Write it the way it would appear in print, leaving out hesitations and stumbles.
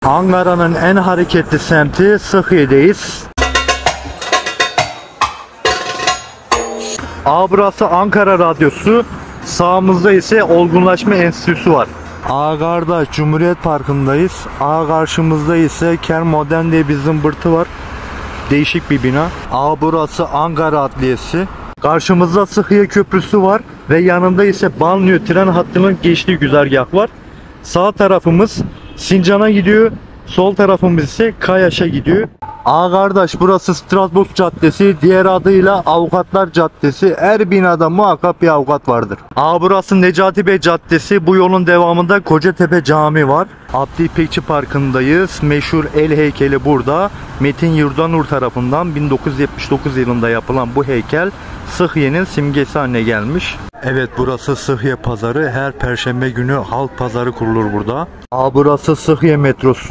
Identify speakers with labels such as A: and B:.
A: Ankara'nın en hareketli semti Sıhhiye'deyiz. Burası Ankara Radyosu. Sağımızda ise Olgunlaşma Enstitüsü var. Kardeş Cumhuriyet Parkı'ndayız. Karşımızda ise Ker Modern diye bir zımbırtı var. Değişik bir bina. Burası Ankara Adliyesi. Karşımızda Sıhhiye Köprüsü var ve yanında ise banliyö tren hattının geçtiği güzergah var. Sağ tarafımız Sincan'a gidiyor. Sol tarafımız ise Kayaş'a gidiyor. Kardeş burası Strasbourg Caddesi, diğer adıyla Avukatlar Caddesi. Her binada muhakkak bir avukat vardır. Burası Necati Bey Caddesi. Bu yolun devamında Kocatepe Camii var. Abdi İpekçi Parkı'ndayız. Meşhur el heykeli burada. Metin Yurdanur tarafından 1979 yılında yapılan bu heykel Sıhhiye'nin simgesi haline gelmiş. Evet, burası Sıhhiye Pazarı. Her perşembe günü halk pazarı kurulur burada. Burası Sıhhiye metrosu.